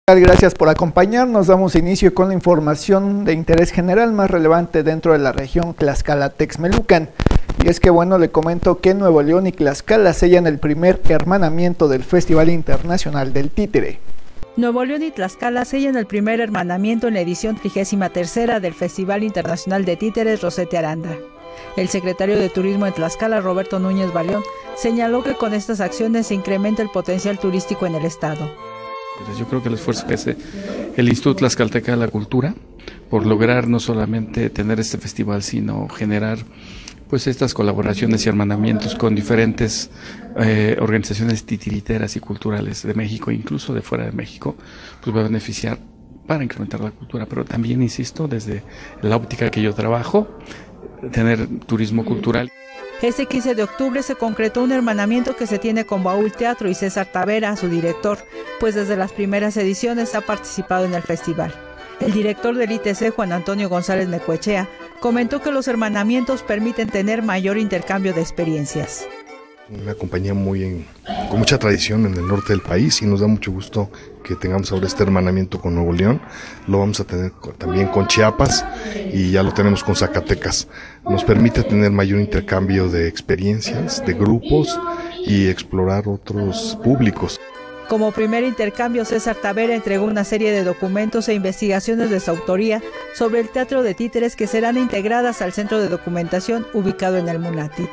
Gracias por acompañarnos. Damos inicio con la información de interés general más relevante dentro de la región Tlaxcala-Texmelucan. Y es que bueno, le comento que Nuevo León y Tlaxcala sellan el primer hermanamiento del Festival Internacional del Títere. Nuevo León y Tlaxcala sellan el primer hermanamiento en la edición 33ª del Festival Internacional de Títeres Rosete Aranda. El secretario de Turismo de Tlaxcala, Roberto Núñez Baleón, señaló que con estas acciones se incrementa el potencial turístico en el estado. Yo creo que el esfuerzo que hace el Instituto Tlaxcalteca de la Cultura por lograr no solamente tener este festival, sino generar pues estas colaboraciones y hermanamientos con diferentes organizaciones titiriteras y culturales de México, incluso de fuera de México, pues va a beneficiar para incrementar la cultura, pero también, insisto, desde la óptica que yo trabajo, tener turismo cultural. Este 15 de octubre se concretó un hermanamiento que se tiene con Baúl Teatro y César Tavera, su director, pues desde las primeras ediciones ha participado en el festival. El director del ITC, Juan Antonio González Necoechea, comentó que los hermanamientos permiten tener mayor intercambio de experiencias. Una compañía con mucha tradición en el norte del país y nos da mucho gusto que tengamos ahora este hermanamiento con Nuevo León. Lo vamos a tener también con Chiapas y ya lo tenemos con Zacatecas. Nos permite tener mayor intercambio de experiencias, de grupos y explorar otros públicos. Como primer intercambio, César Tavera entregó una serie de documentos e investigaciones de su autoría sobre el teatro de títeres que serán integradas al centro de documentación ubicado en el Munati.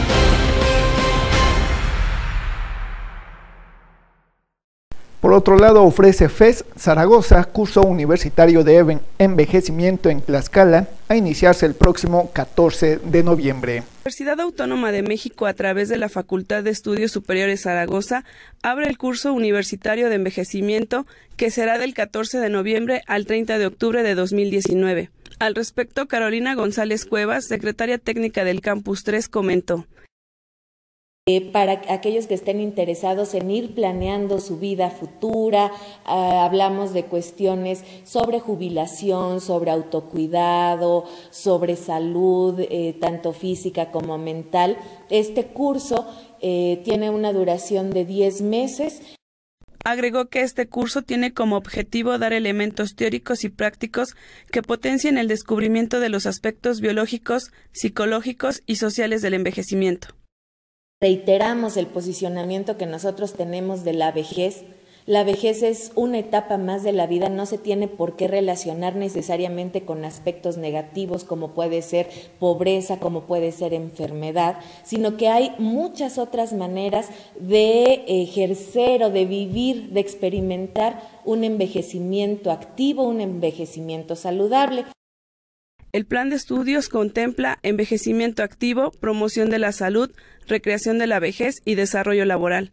Por otro lado, ofrece FES Zaragoza, curso universitario de envejecimiento en Tlaxcala, a iniciarse el próximo 14 de noviembre. La Universidad Autónoma de México, a través de la Facultad de Estudios Superiores Zaragoza, abre el curso universitario de envejecimiento que será del 14 de noviembre al 30 de octubre de 2019. Al respecto, Carolina González Cuevas, secretaria técnica del Campus 3, comentó. Para aquellos que estén interesados en ir planeando su vida futura, hablamos de cuestiones sobre jubilación, sobre autocuidado, sobre salud, tanto física como mental. Este curso tiene una duración de 10 meses. Agregó que este curso tiene como objetivo dar elementos teóricos y prácticos que potencien el descubrimiento de los aspectos biológicos, psicológicos y sociales del envejecimiento. Reiteramos el posicionamiento que nosotros tenemos de la vejez. La vejez es una etapa más de la vida, no se tiene por qué relacionar necesariamente con aspectos negativos como puede ser pobreza, como puede ser enfermedad, sino que hay muchas otras maneras de ejercer o de vivir, de experimentar un envejecimiento activo, un envejecimiento saludable. El plan de estudios contempla envejecimiento activo, promoción de la salud, recreación de la vejez y desarrollo laboral.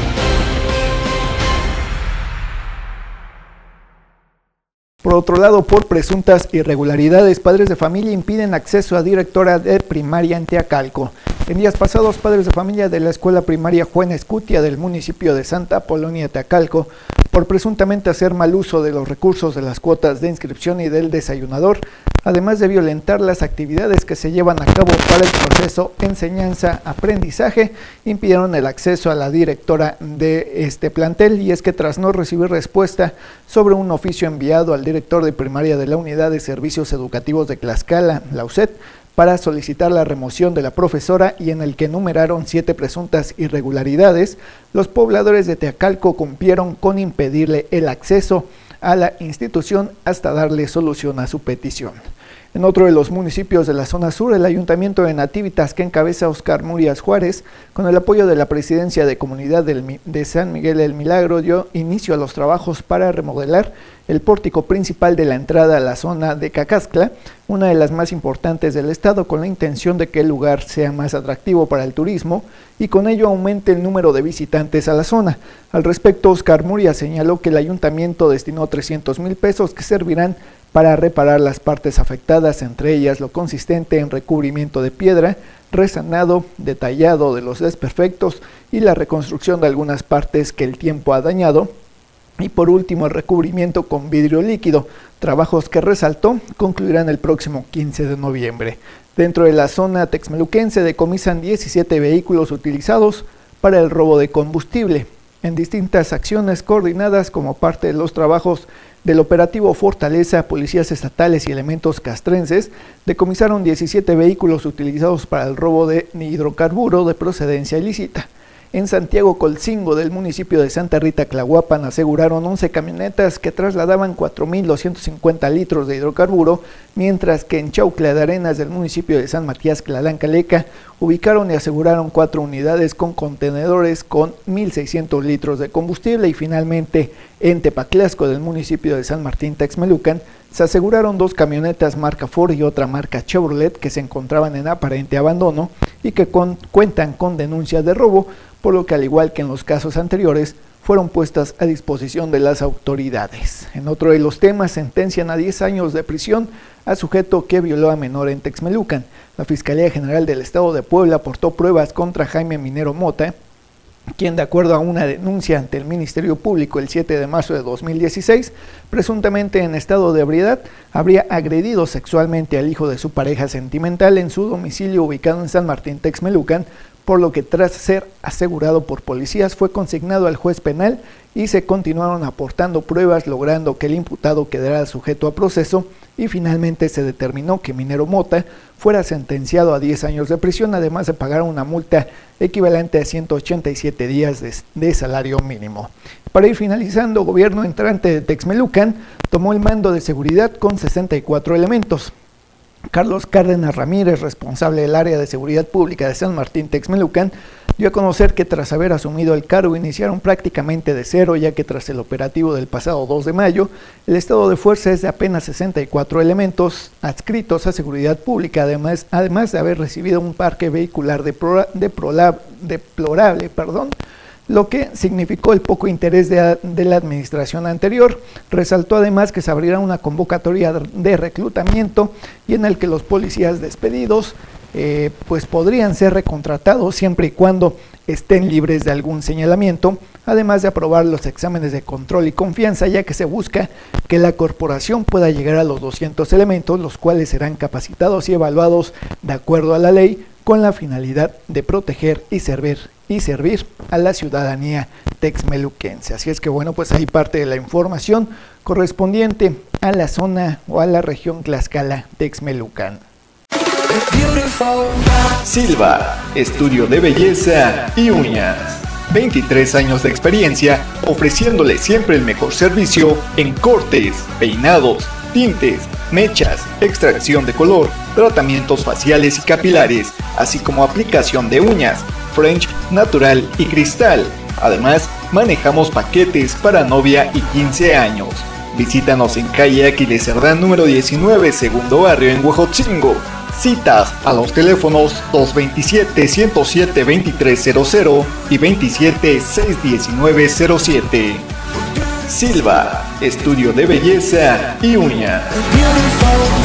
Por otro lado, por presuntas irregularidades, padres de familia impiden acceso a directora de primaria en Teacalco. En días pasados, padres de familia de la escuela primaria Juan Escutia del municipio de Santa Apolonia, Teacalco, por presuntamente hacer mal uso de los recursos de las cuotas de inscripción y del desayunador, además de violentar las actividades que se llevan a cabo para el proceso enseñanza-aprendizaje, impidieron el acceso a la directora de este plantel. Y es que tras no recibir respuesta sobre un oficio enviado al director de primaria de la Unidad de Servicios Educativos de Tlaxcala, la USED, para solicitar la remoción de la profesora y en el que enumeraron 7 presuntas irregularidades, los pobladores de Teacalco cumplieron con impedirle el acceso a la institución hasta darle solución a su petición. En otro de los municipios de la zona sur, el Ayuntamiento de Nativitas, que encabeza Oscar Murias Juárez, con el apoyo de la Presidencia de Comunidad de San Miguel del Milagro, dio inicio a los trabajos para remodelar el pórtico principal de la entrada a la zona de Cacascla, una de las más importantes del estado, con la intención de que el lugar sea más atractivo para el turismo y con ello aumente el número de visitantes a la zona. Al respecto, Oscar Murias señaló que el ayuntamiento destinó 300,000 pesos que servirán para reparar las partes afectadas, entre ellas lo consistente en recubrimiento de piedra, resanado, detallado de los desperfectos y la reconstrucción de algunas partes que el tiempo ha dañado, y por último el recubrimiento con vidrio líquido, trabajos que resaltó concluirán el próximo 15 de noviembre. Dentro de la zona texmeluquense decomisan 17 vehículos utilizados para el robo de combustible. En distintas acciones coordinadas como parte de los trabajos del operativo Fortaleza, policías estatales y elementos castrenses decomisaron 17 vehículos utilizados para el robo de hidrocarburo de procedencia ilícita. En Santiago Colcingo del municipio de Santa Rita Tlahuapan aseguraron 11 camionetas que trasladaban 4.250 litros de hidrocarburo, mientras que en Chaucla de Arenas del municipio de San Matías Tlalancalecca ubicaron y aseguraron 4 unidades con contenedores con 1.600 litros de combustible. Y finalmente en Tepaclasco del municipio de San Martín Texmelucan se aseguraron 2 camionetas marca Ford y otra marca Chevrolet que se encontraban en aparente abandono y que cuentan con denuncias de robo, por lo que al igual que en los casos anteriores fueron puestas a disposición de las autoridades. En otro de los temas, sentencian a 10 años de prisión a sujeto que violó a menor en Texmelucan. La Fiscalía General del Estado de Puebla aportó pruebas contra Jaime Minero Mota, quien de acuerdo a una denuncia ante el Ministerio Público el 7 de marzo de 2016, presuntamente en estado de ebriedad, habría agredido sexualmente al hijo de su pareja sentimental en su domicilio ubicado en San Martín Texmelucan, por lo que tras ser asegurado por policías fue consignado al juez penal y se continuaron aportando pruebas, logrando que el imputado quedara sujeto a proceso, y finalmente se determinó que Minero Mota fuera sentenciado a 10 años de prisión, además de pagar una multa equivalente a 187 días de salario mínimo. Para ir finalizando, gobierno entrante de Texmelucan tomó el mando de seguridad con 64 elementos. Carlos Cárdenas Ramírez, responsable del área de seguridad pública de San Martín Texmelucan, dio a conocer que tras haber asumido el cargo iniciaron prácticamente de cero, ya que tras el operativo del pasado 2 de mayo, el estado de fuerza es de apenas 64 elementos adscritos a seguridad pública, además de haber recibido un parque vehicular deplorable, lo que significó el poco interés de la administración anterior. Resaltó además que se abrirá una convocatoria de reclutamiento y en el que los policías despedidos pues podrían ser recontratados siempre y cuando estén libres de algún señalamiento, además de aprobar los exámenes de control y confianza, ya que se busca que la corporación pueda llegar a los 200 elementos, los cuales serán capacitados y evaluados de acuerdo a la ley, con la finalidad de proteger y servir a la ciudadanía texmeluquense. Así es que bueno, pues ahí parte de la información correspondiente a la zona o a la región Tlaxcala Texmelucan. Silva, estudio de belleza y uñas. 23 años de experiencia ofreciéndole siempre el mejor servicio en cortes, peinados, tintes, mechas, extracción de color, tratamientos faciales y capilares, así como aplicación de uñas, French, natural y cristal. Además, manejamos paquetes para novia y 15 años. Visítanos en calle Aquiles Cerdán número 19, segundo barrio en Huejotzingo. Citas a los teléfonos 227-107-2300 y 27-619-07. Silva, estudio de belleza y uñas.